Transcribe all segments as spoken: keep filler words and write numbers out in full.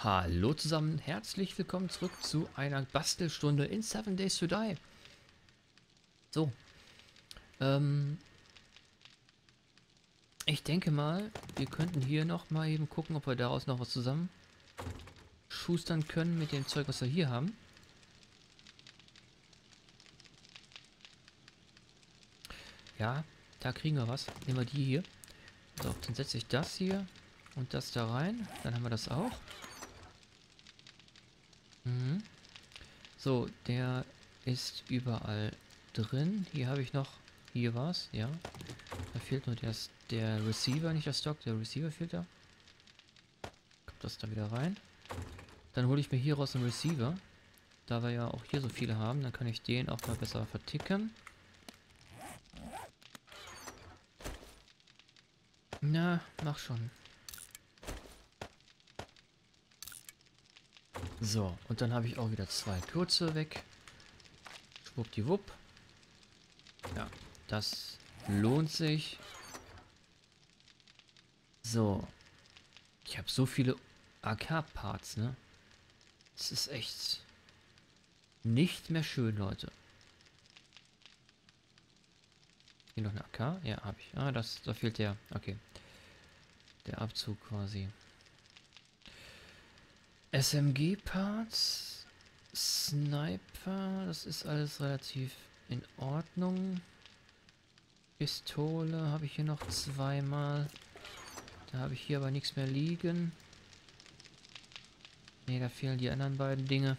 Hallo zusammen, herzlich willkommen zurück zu einer Bastelstunde in Seven Days to Die. So, ähm, ich denke mal, wir könnten hier noch mal eben gucken, ob wir daraus noch was zusammen schustern können mit dem Zeug, was wir hier haben. Ja, da kriegen wir was. Nehmen wir die hier. So, dann setze ich das hier und das da rein. Dann haben wir das auch. Mhm. So, der ist überall drin. Hier habe ich noch... Hier war's, ja. Da fehlt nur der, der Receiver, nicht der Stock. Der Receiver fehlt da. Kommt das da wieder rein. Dann hole ich mir hier raus einen Receiver. Da wir ja auch hier so viele haben, dann kann ich den auch mal besser verticken. Na, mach schon. So, und dann habe ich auch wieder zwei kurze weg. Schwuppdiwupp. Ja, das lohnt sich. So. Ich habe so viele A K-Parts, ne? Das ist echt nicht mehr schön, Leute. Hier noch eine A K? Ja, habe ich. Ah, das, da fehlt der. Okay. Der Abzug quasi. S M G-Parts. Sniper. Das ist alles relativ in Ordnung. Pistole habe ich hier noch zweimal. Da habe ich hier aber nichts mehr liegen. Ne, da fehlen die anderen beiden Dinge.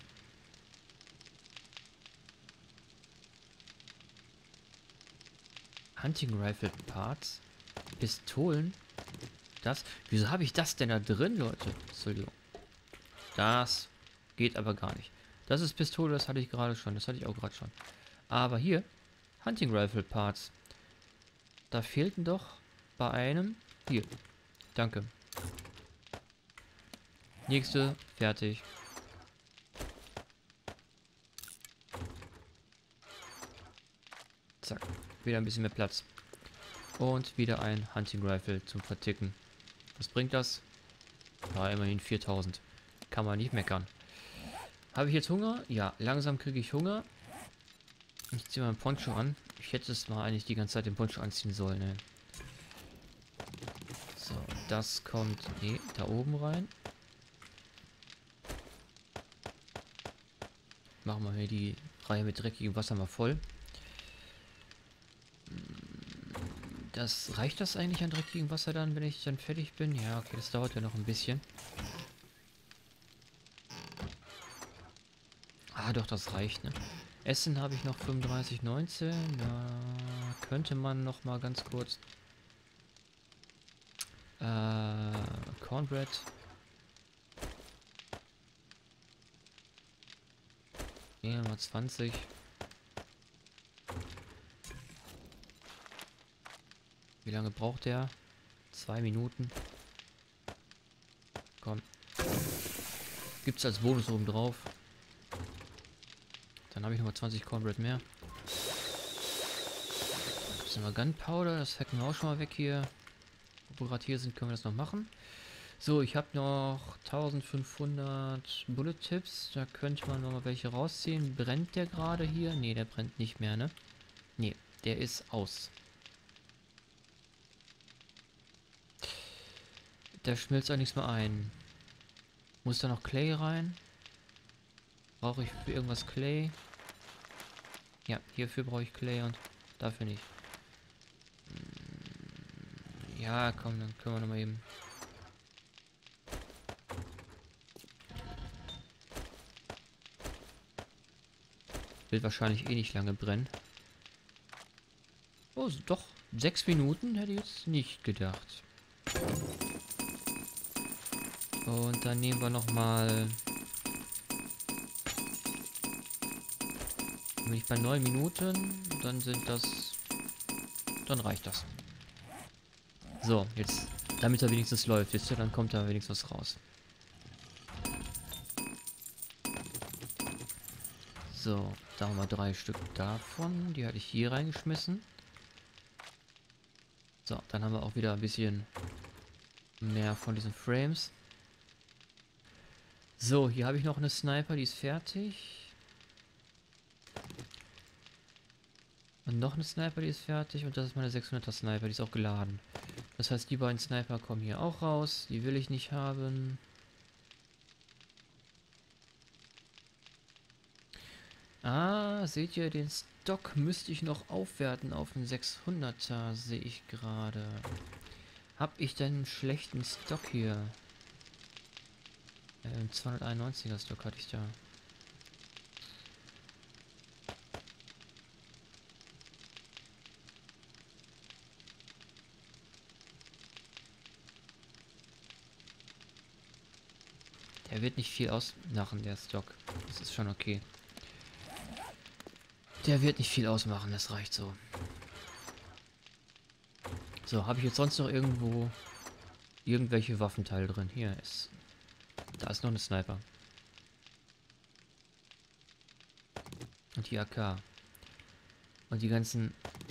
Hunting Rifle Parts. Pistolen. Das. Wieso habe ich das denn da drin, Leute? Entschuldigung. Das geht aber gar nicht. Das ist Pistole, das hatte ich gerade schon. Das hatte ich auch gerade schon. Aber hier. Hunting Rifle Parts. Da fehlten doch bei einem. Hier. Danke. Nächste. Fertig. Zack. Wieder ein bisschen mehr Platz. Und wieder ein Hunting Rifle zum Verticken. Was bringt das? Ja, immerhin viertausend. Kann man nicht meckern. Habe ich jetzt Hunger? Ja, langsam kriege ich Hunger. Ich ziehe mal ein Poncho an. Ich hätte es mal eigentlich die ganze Zeit den Poncho anziehen sollen. Ne? So, das kommt nee, da oben rein. Machen wir hier die Reihe mit dreckigem Wasser mal voll. Das reicht das eigentlich an dreckigem Wasser dann, wenn ich dann fertig bin? Ja, okay, das dauert ja noch ein bisschen. Ah, doch, das reicht, ne? Essen habe ich noch fünfunddreißig neunzehn. Da könnte man noch mal ganz kurz äh, Cornbread. Ja, mal zwanzig. Wie lange braucht der? Zwei Minuten. Komm. Gibt's als Bonus oben drauf. Dann habe ich nochmal zwanzig Cornbread mehr. Gibt's nochmal Gunpowder? Das hacken wir auch schon mal weg hier. Wo wir gerade hier sind, können wir das noch machen. So, ich habe noch eintausendfünfhundert Bullet Tips. Da könnte man noch mal welche rausziehen. Brennt der gerade hier? Ne, der brennt nicht mehr, ne? Ne, der ist aus. Der schmilzt auch nichts mehr ein. Muss da noch Clay rein? Brauche ich für irgendwas Clay? Ja, hierfür brauche ich Clay und dafür nicht. Ja, komm, dann können wir noch mal eben. Wird wahrscheinlich eh nicht lange brennen. Oh, doch. Sechs Minuten hätte ich jetzt nicht gedacht. Und dann nehmen wir noch mal. Bin ich bei neun Minuten, dann sind das. Dann reicht das. So, jetzt, damit er wenigstens läuft, wisst ihr, dann kommt da wenigstens was raus. So, da haben wir drei Stück davon. Die hatte ich hier reingeschmissen. So, dann haben wir auch wieder ein bisschen mehr von diesen Frames. So, hier habe ich noch eine Sniper, die ist fertig. Und noch eine Sniper, die ist fertig. Und das ist meine sechshunderter Sniper, die ist auch geladen. Das heißt, die beiden Sniper kommen hier auch raus. Die will ich nicht haben. Ah, seht ihr, den Stock müsste ich noch aufwerten auf einen sechshunderter, sehe ich gerade. Hab ich denn einen schlechten Stock hier? Äh, zweihunderteinundneunziger Stock hatte ich da. Der wird nicht viel ausmachen, der Stock. Das ist schon okay. Der wird nicht viel ausmachen, das reicht so. So, habe ich jetzt sonst noch irgendwo irgendwelche Waffenteile drin? Hier ist... Da ist noch eine Sniper. Und die A K. Und die ganzen...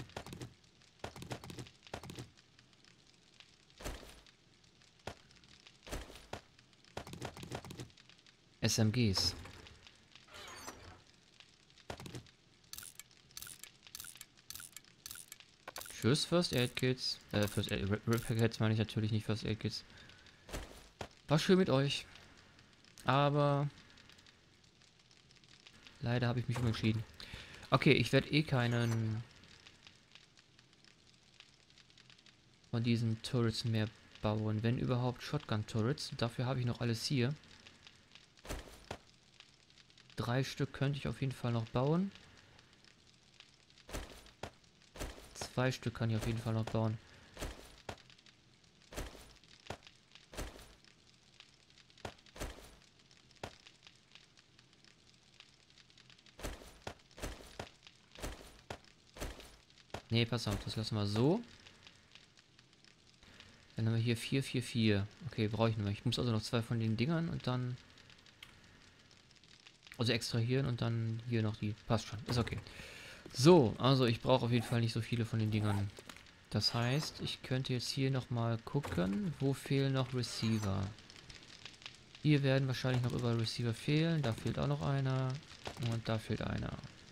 S M Gs. Tschüss, First Aid Kits. Äh, First Aid... Repair Kits meine ich natürlich nicht, First Aid Kits. War schön mit euch. Aber... Leider habe ich mich umentschieden. Okay, ich werde eh keinen... von diesen Turrets mehr bauen. Wenn überhaupt Shotgun-Turrets. Dafür habe ich noch alles hier. Drei Stück könnte ich auf jeden Fall noch bauen. Zwei Stück kann ich auf jeden Fall noch bauen. Nee, pass auf, das lassen wir so. Dann haben wir hier vier, vier, vier. Okay, brauche ich nicht mehr. Ich muss also noch zwei von den Dingern und dann... Also extrahieren und dann hier noch die... Passt schon, ist okay. So, also ich brauche auf jeden Fall nicht so viele von den Dingern. Das heißt, ich könnte jetzt hier nochmal gucken, wo fehlen noch Receiver. Hier werden wahrscheinlich noch überall Receiver fehlen. Da fehlt auch noch einer. Und da fehlt einer.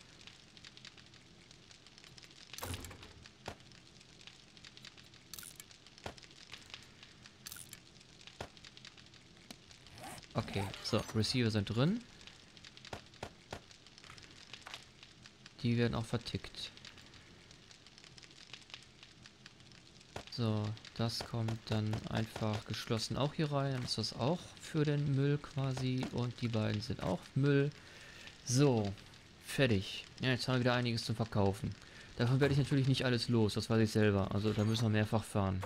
Okay, so, Receiver sind drin. Die werden auch vertickt. So, das kommt dann einfach geschlossen auch hier rein. Dann ist das auch für den Müll quasi. Und die beiden sind auch Müll. So, fertig. Ja, jetzt haben wir wieder einiges zum Verkaufen. Davon werde ich natürlich nicht alles los, das weiß ich selber. Also da müssen wir mehrfach fahren.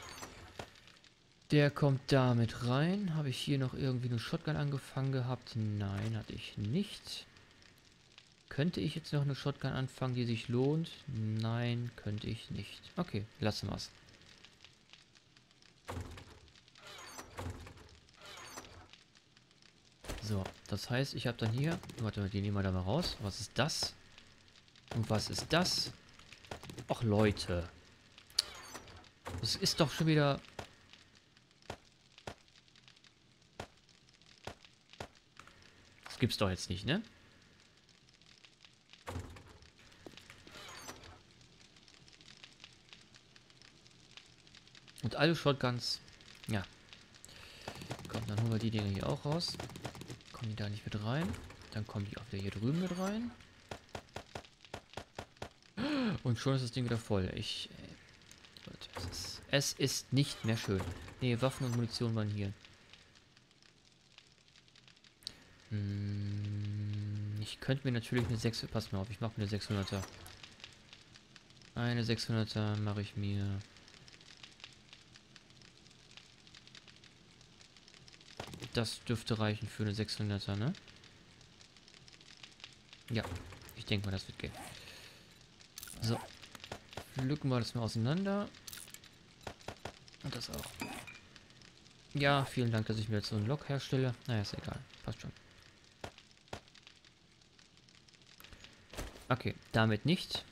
Der kommt da mit rein. Habe ich hier noch irgendwie eine Shotgun angefangen gehabt? Nein, hatte ich nicht. Könnte ich jetzt noch eine Shotgun anfangen, die sich lohnt? Nein, könnte ich nicht. Okay, lassen wir es. So, das heißt, ich habe dann hier... Warte mal, die nehmen wir da mal raus. Was ist das? Und was ist das? Ach, Leute. Das ist doch schon wieder... Das gibt's doch jetzt nicht, ne? Und alle Shotguns... Ja. Komm, dann holen wir die Dinger hier auch raus. Kommen die da nicht mit rein? Dann kommen die auch wieder hier drüben mit rein. Und schon ist das Ding wieder voll. Ich... Äh, Leute, es ist, es ist nicht mehr schön. Ne, Waffen und Munition waren hier. Hm, ich könnte mir natürlich eine sechs... Pass mal auf, ich mache mir eine sechshunderter. Eine sechshunderter mache ich mir... Das dürfte reichen für eine sechshunderter, ne? Ja, ich denke mal, das wird gehen. So. Pflücken wir das mal auseinander. Und das auch. Ja, vielen Dank, dass ich mir jetzt so einen Lock herstelle. Naja, ist egal. Passt schon. Okay, damit nicht.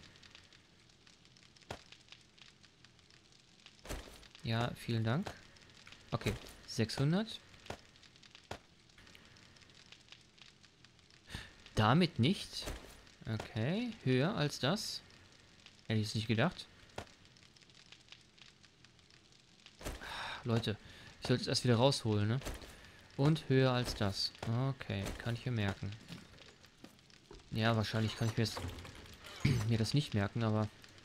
Ja, vielen Dank. Okay, sechshundert. damit nicht. Okay, höher als das. Hätte ich es nicht gedacht. Leute, ich sollte es erst wieder rausholen, ne? Und höher als das. Okay, kann ich mir merken. Ja, wahrscheinlich kann ich mir, jetzt, mir das nicht merken, aber...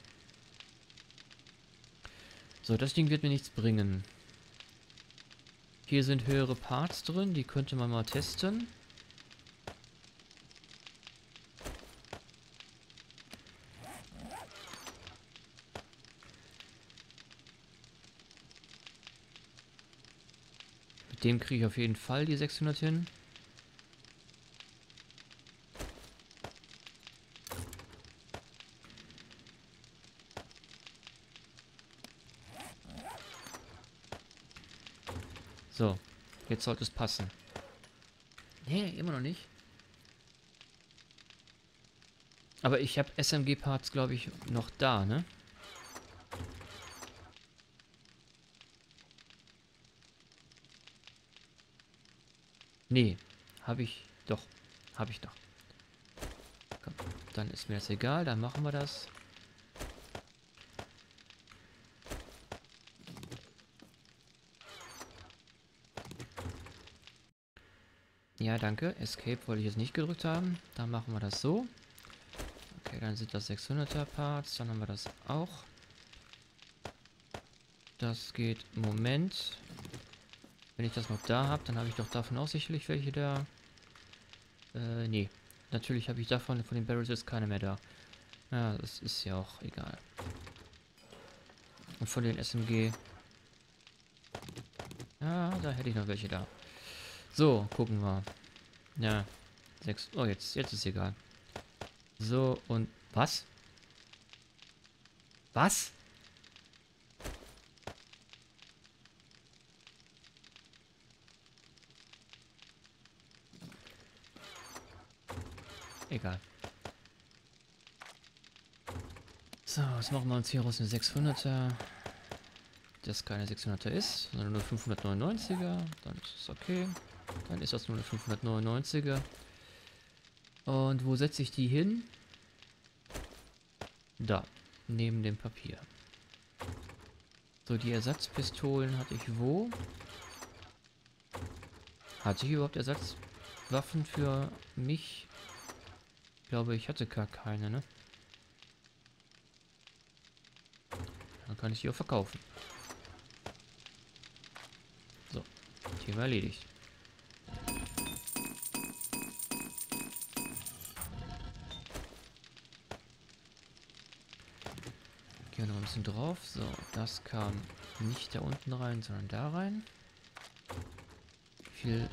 So, das Ding wird mir nichts bringen. Hier sind höhere Parts drin, die könnte man mal testen. Mit dem kriege ich auf jeden Fall die sechshundert hin. So, jetzt sollte es passen. Nee, immer noch nicht. Aber ich habe S M G-Parts, glaube ich, noch da, ne? Nee, habe ich doch. Habe ich doch. Komm, dann ist mir das egal, dann machen wir das. Ja, danke. Escape wollte ich jetzt nicht gedrückt haben. Dann machen wir das so. Okay, dann sind das sechshunderter Parts. Dann haben wir das auch. Das geht... Moment. Wenn ich das noch da habe, dann habe ich doch davon auch sicherlich welche da. Äh, nee. Natürlich habe ich davon, von den Barrels jetzt keine mehr da. Ja, das ist ja auch egal. Und von den S M G... Ja, da hätte ich noch welche da. So, gucken wir. Ja, sechs. Oh, jetzt, jetzt ist egal. So, und was? Was? Egal. So, was machen wir uns hier raus? Eine sechshunderter. Das keine sechshunderter ist, sondern nur fünfhundertneunundneunziger. Dann ist es okay. Dann ist das nur eine fünfhundertneunundneunziger. Und wo setze ich die hin? Da, neben dem Papier. So, die Ersatzpistolen hatte ich wo? Hatte ich überhaupt Ersatzwaffen für mich? Ich glaube, ich hatte gar keine, ne? Dann kann ich die auch verkaufen. So, Thema erledigt. Gehen wir noch ein bisschen drauf. So, das kam nicht da unten rein, sondern da rein. Viel...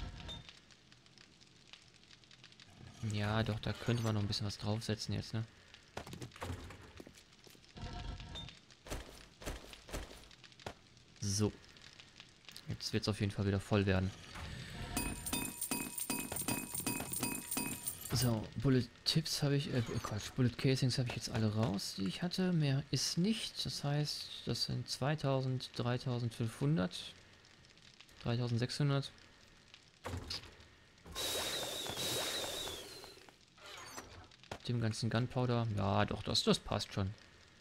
Ja, doch, da könnte man noch ein bisschen was draufsetzen jetzt, ne? So. Jetzt wird es auf jeden Fall wieder voll werden. So, Bullet Tips habe ich, äh, Quatsch, Bullet Casings habe ich jetzt alle raus, die ich hatte. Mehr ist nicht. Das heißt, das sind zweitausend, dreitausendfünfhundert, dreitausendsechshundert. Dem ganzen Gunpowder. Ja, doch, das, das passt schon.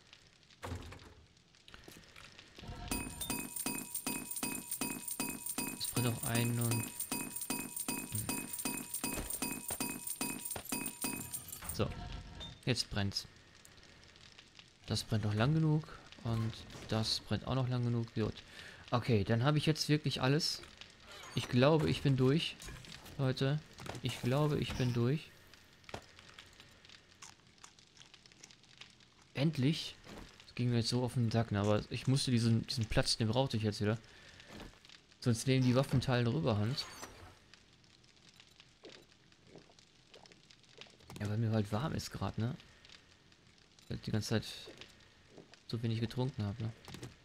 Das brennt auch ein und... So, jetzt brennt's. Das brennt noch lang genug und das brennt auch noch lang genug. Gut. Okay, dann habe ich jetzt wirklich alles. Ich glaube, ich bin durch, Leute. Ich glaube, ich bin durch. Endlich. Das ging mir jetzt so auf den Sack, ne? Aber ich musste diesen, diesen Platz, den brauchte ich jetzt wieder. Sonst nehmen die Waffenteile Überhand. Ja, weil mir halt warm ist gerade, ne? Weil ich die ganze Zeit so wenig getrunken habe, ne?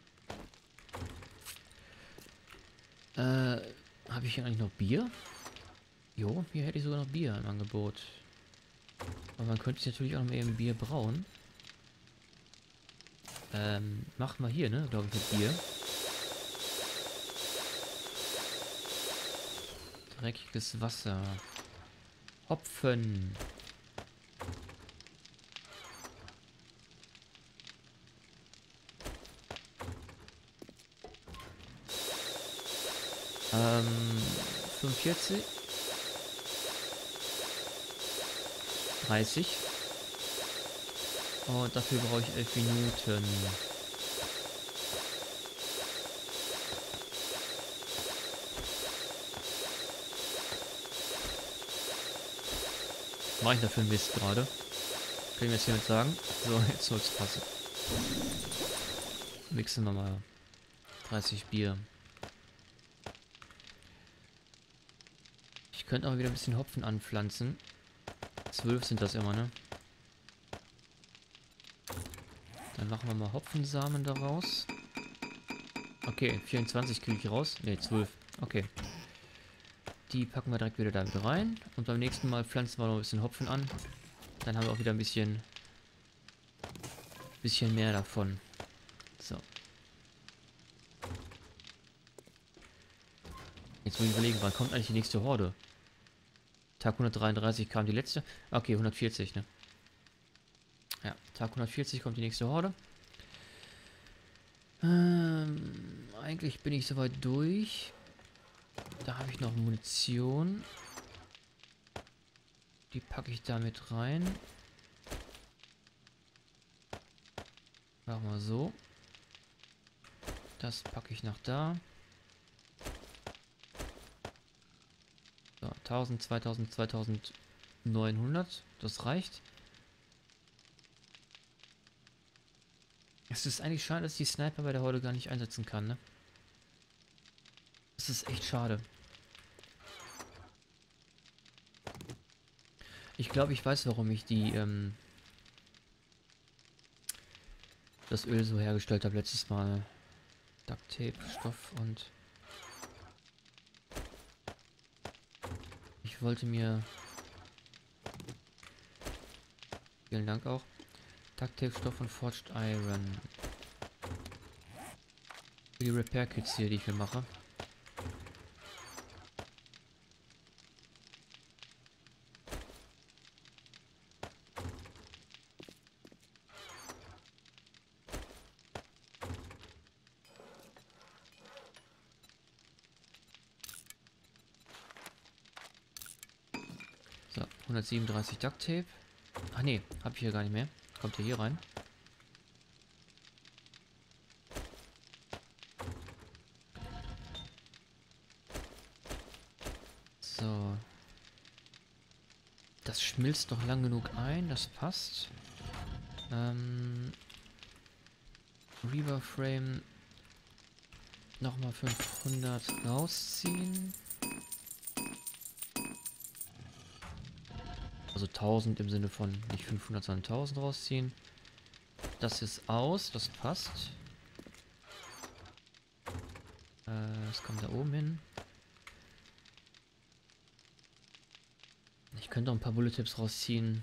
Äh, habe ich hier eigentlich noch Bier? Jo, hier hätte ich sogar noch Bier im Angebot. Aber man könnte sich natürlich auch noch mal eben Bier brauen. Ähm, machen wir hier, ne? Glaube ich, mit Bier. Dreckiges Wasser. Hopfen. Ähm, fünfundvierzig. dreißig. Und dafür brauche ich elf Minuten. Was mache ich da für ein Mist gerade? Können wir jetzt hiermit sagen? So, jetzt soll es passen. Mixen wir mal dreißig Bier. Ich könnte aber wieder ein bisschen Hopfen anpflanzen. zwölf sind das immer, ne? Dann machen wir mal Hopfensamen daraus. Okay, vierundzwanzig kriege ich raus. Ne, zwölf. Okay. Die packen wir direkt wieder da mit rein. Und beim nächsten Mal pflanzen wir noch ein bisschen Hopfen an. Dann haben wir auch wieder ein bisschen, bisschen mehr davon. So. Jetzt muss ich überlegen, wann kommt eigentlich die nächste Horde? Tag hundertdreiunddreißig kam die letzte. Okay, hundertvierzig, ne? Ja, Tag hundertvierzig kommt die nächste Horde. Ähm, eigentlich bin ich soweit durch. Da habe ich noch Munition. Die packe ich da mit rein. Machen wir so. Das packe ich nach da. So, tausend, zweitausend, zweitausendneunhundert. Das reicht. Es ist eigentlich schade, dass die Sniper bei der Horde gar nicht einsetzen kann, ne? Das ist echt schade. Ich glaube, ich weiß, warum ich die, ähm, das Öl so hergestellt habe letztes Mal. Duct Tape, Stoff und... Ich wollte mir... Vielen Dank auch. Duct Tape, Stoff und Forged Iron. Für die Repair Kits hier, die ich mir mache. So, hundertsiebenunddreißig Duct Tape. Ach nee, habe ich hier gar nicht mehr. Kommt ihr hier rein? So. Das schmilzt noch lang genug ein, das passt. Ähm, Reaver Frame nochmal fünfhundert rausziehen. Also tausend im Sinne von nicht fünfhundert, sondern tausend rausziehen. Das ist aus, das passt. Äh, das kommt da oben hin. Ich könnte auch ein paar Bullet Tips rausziehen.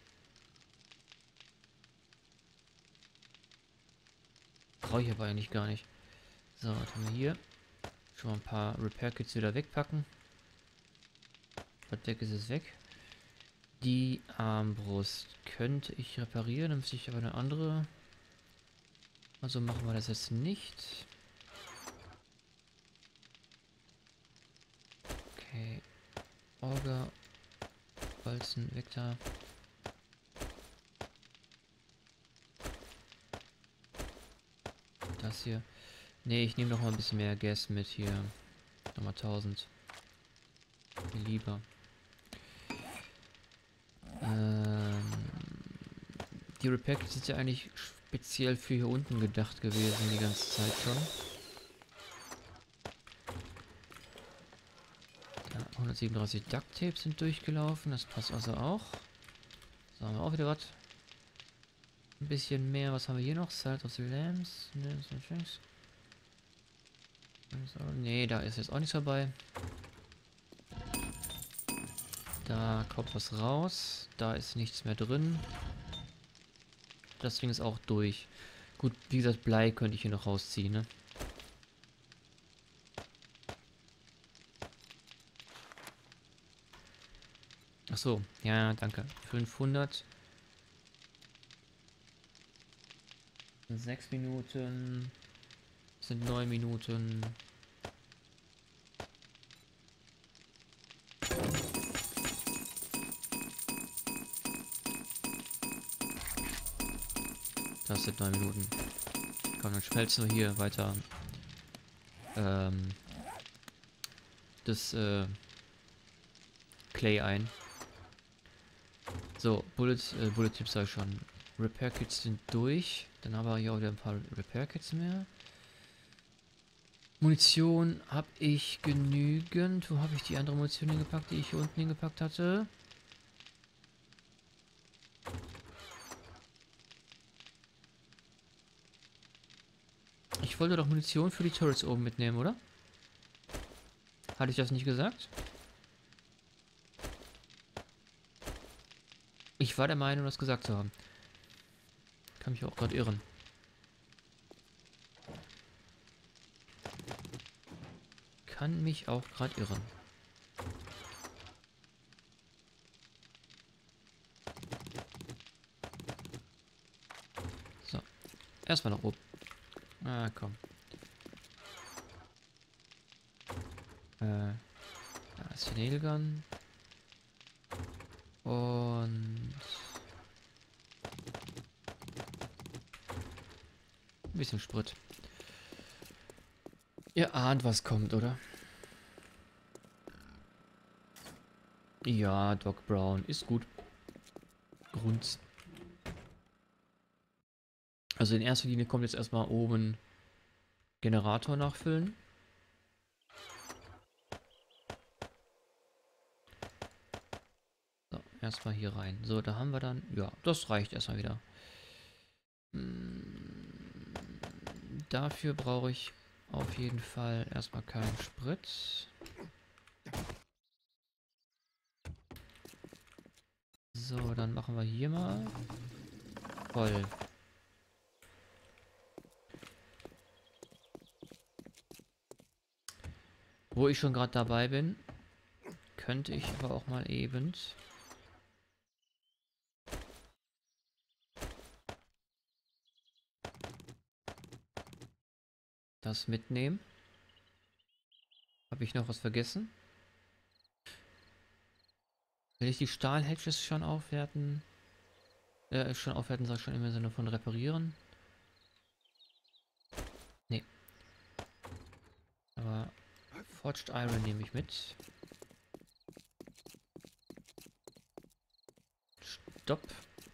Brauche ich aber eigentlich gar nicht. So, was haben wir hier? Schon mal ein paar Repair Kits wieder wegpacken. Was weg ist, ist weg. Die Armbrust könnte ich reparieren, dann müsste ich aber eine andere. Also machen wir das jetzt nicht. Okay. Auge. Bolzen, weg da. Das hier. Ne, ich nehme noch mal ein bisschen mehr Gas mit hier. Nochmal tausend. Lieber. Ähm, die Repair Kits sind ja eigentlich speziell für hier unten gedacht gewesen, die ganze Zeit schon. Ja, hundertsiebenunddreißig Duct Tape sind durchgelaufen, das passt also auch. So, haben wir auch wieder was. Ein bisschen mehr, was haben wir hier noch? Salt of the Lambs. Ne, da ist jetzt auch nichts dabei. Da kommt was raus. Da ist nichts mehr drin. Das Ding ist auch durch. Gut, wie gesagt, Blei könnte ich hier noch rausziehen, ne? Ach so, ja, danke. fünfhundert. sechs Minuten. Sind neun Minuten. Das sind neun Minuten. Komm, dann schmelzen wir hier weiter ähm, das äh, Clay ein. So, Bullet, äh, Bullet Tips sag ich schon. Repair Kits sind durch. Dann haben wir hier auch wieder ein paar Repair Kits mehr. Munition habe ich genügend. Wo habe ich die andere Munition hingepackt, die ich hier unten hingepackt hatte? Ich wollte doch Munition für die Turrets oben mitnehmen, oder? Hatte ich das nicht gesagt? Ich war der Meinung, das gesagt zu haben. Kann mich auch gerade irren. Kann mich auch gerade irren. So. Erstmal nach oben. Ah, komm. Äh. Da ist die Nailgun. Und... ein bisschen Sprit. Ihr ahnt, was kommt, oder? Ja, Doc Brown ist gut. Grund. Also in erster Linie kommt jetzt erstmal oben Generator nachfüllen. So, erstmal hier rein. So, da haben wir dann... Ja, das reicht erstmal wieder. Hm, dafür brauche ich auf jeden Fall erstmal keinen Sprit. So, dann machen wir hier mal voll. Wo ich schon gerade dabei bin, könnte ich aber auch mal eben das mitnehmen. Habe ich noch was vergessen? Will ich die Stahl-Hedges schon aufwerten? Äh, schon aufwerten, sag ich schon im Sinne von reparieren. Nee. Aber Forged Iron nehme ich mit. Stopp.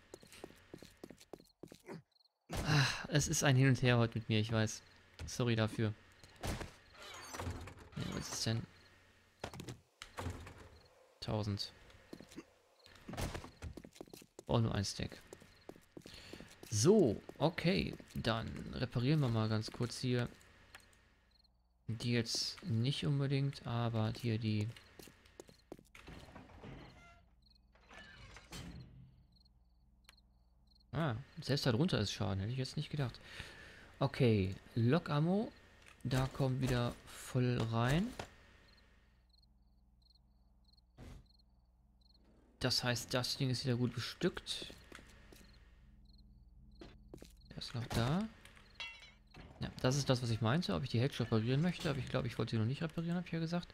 Ah, es ist ein Hin und Her heute mit mir, ich weiß. Sorry dafür. Ja, was ist denn? tausend. Oh, nur ein Stack. So, okay. Dann reparieren wir mal ganz kurz hier. Die jetzt nicht unbedingt, aber hier die... Ah, selbst darunter ist Schaden. Hätte ich jetzt nicht gedacht. Okay, Lock-Ammo. Da kommt wieder voll rein. Das heißt, das Ding ist wieder gut bestückt. Der ist noch da. Ja, das ist das, was ich meinte. Ob ich die Hedge reparieren möchte. Aber ich glaube, ich wollte sie noch nicht reparieren, habe ich ja gesagt.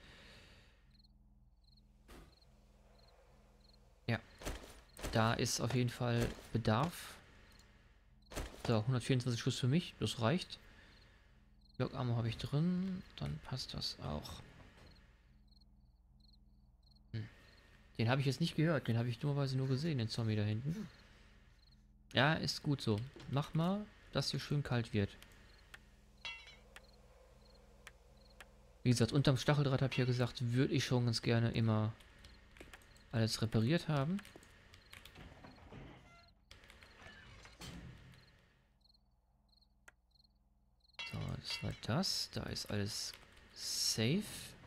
Ja. Da ist auf jeden Fall Bedarf. So, hundertvierundzwanzig Schuss für mich. Das reicht. Lock-Ammo habe ich drin. Dann passt das auch. Hm. Den habe ich jetzt nicht gehört. Den habe ich dummerweise nur gesehen, den Zombie da hinten. Ja, ist gut so. Mach mal, dass hier schön kalt wird. Wie gesagt, unterm Stacheldraht habe ich ja gesagt, würde ich schon ganz gerne immer alles repariert haben. So, das war das. Da ist alles safe.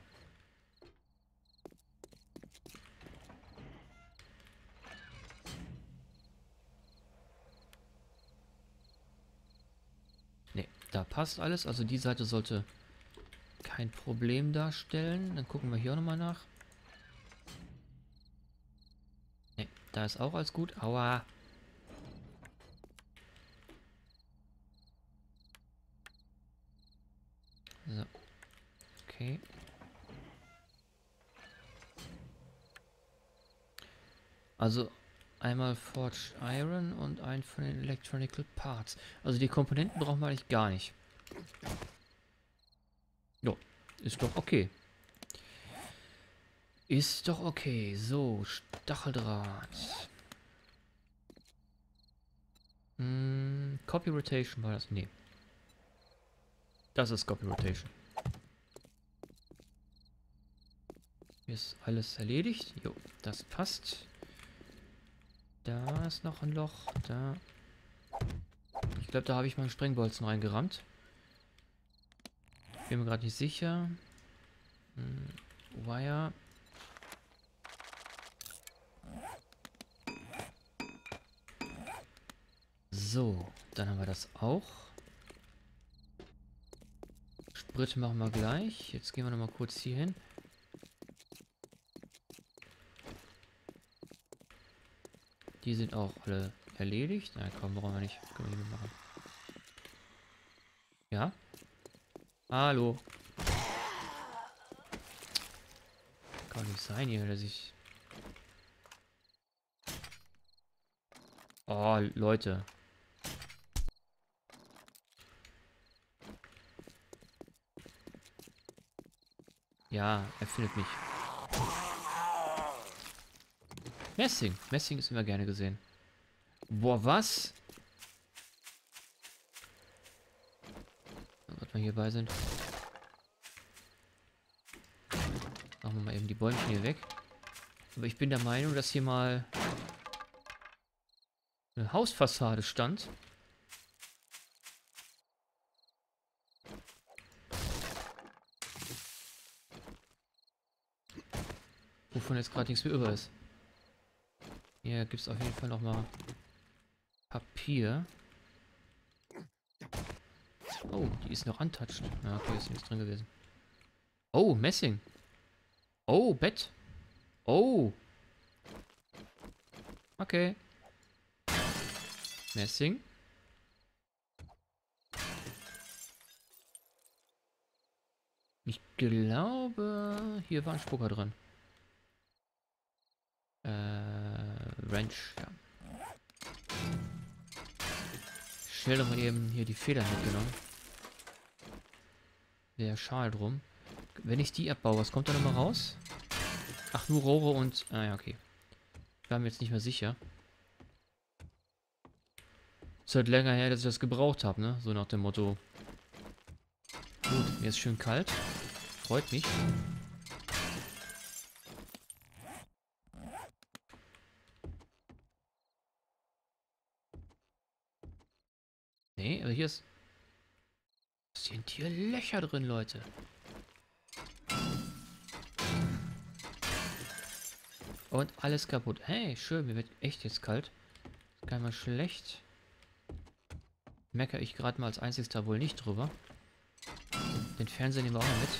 Ne, da passt alles. Also die Seite sollte kein Problem darstellen. Dann gucken wir hier auch nochmal nach. Ne, da ist auch alles gut. Aua. So. Okay. Also einmal Forged Iron und ein von den Electronical Parts. Also die Komponenten brauchen wir eigentlich gar nicht. Jo, ist doch okay. Ist doch okay. So, Stacheldraht. Hm, Copy Rotation war das? Nee. Das ist Copy Rotation. Hier ist alles erledigt. Jo, das passt. Da ist noch ein Loch. Da. Ich glaube, da habe ich mal einen Sprengbolzen reingerammt. Bin mir gerade nicht sicher. Hm, Wire. So, dann haben wir das auch. Sprit machen wir gleich. Jetzt gehen wir noch mal kurz hier hin. Die sind auch alle erledigt. Na komm, brauchen wir nicht. Können wir nicht machen. Ja? Hallo. Kann nicht sein hier, dass ich... Oh, Leute. Ja, er findet mich. Messing. Messing ist immer gerne gesehen. Boah, was? Was wir hierbei sind. Machen wir mal eben die Bäumchen hier weg. Aber ich bin der Meinung, dass hier mal eine Hausfassade stand. Wovon jetzt gerade nichts mehr über ist. Hier gibt es auf jeden Fall noch mal Papier. Oh, die ist noch untouched. Ja, okay, ist nichts drin gewesen. Oh, Messing. Oh, Bett. Oh. Okay. Messing. Ich glaube, hier war ein Spucker drin. Äh, Wrench, ja. Schnell doch mal eben hier die Federn mitgenommen. Der Schal drum. Wenn ich die abbaue, was kommt da nochmal raus? Ach, nur Rohre und... Ah ja, okay. Ich war mir jetzt nicht mehr sicher. Ist halt länger her, dass ich das gebraucht habe, ne? So nach dem Motto. Gut, mir ist schön kalt. Freut mich. Nee, aber hier ist... Sind hier Löcher drin, Leute? Und alles kaputt. Hey, schön, mir wird echt jetzt kalt. Gar nicht mal schlecht. Meckere ich gerade mal als einzigster wohl nicht drüber. Den Fernseher nehmen wir auch noch mit.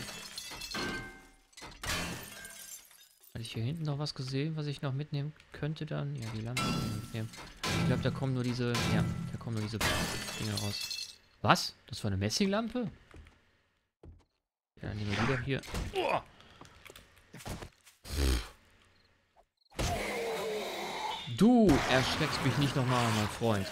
Hatte ich hier hinten noch was gesehen, was ich noch mitnehmen könnte dann? Ja, die Lampe mitnehmen. Ich glaube, da kommen nur diese... Ja, da kommen nur diese Dinge raus. Was? Das war eine Messinglampe? Ja, nehmen wir wieder hier. Oh! Du erschreckst mich nicht nochmal, mein Freund.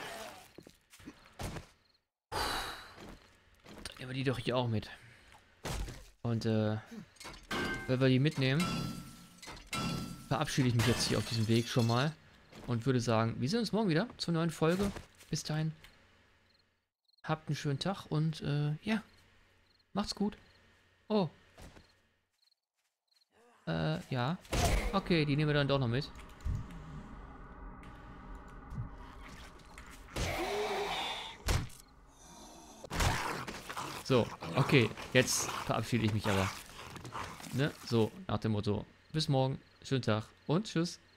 Dann nehmen wir die doch hier auch mit. Und, äh, wenn wir die mitnehmen, verabschiede ich mich jetzt hier auf diesem Weg schon mal. Und würde sagen, wir sehen uns morgen wieder zur neuen Folge. Bis dahin. Habt einen schönen Tag und, äh, ja. Macht's gut. Oh. Äh, ja. Okay, die nehmen wir dann doch noch mit. So, okay, jetzt verabschiede ich mich aber. Ne? So, nach dem Motto, bis morgen, schönen Tag und tschüss.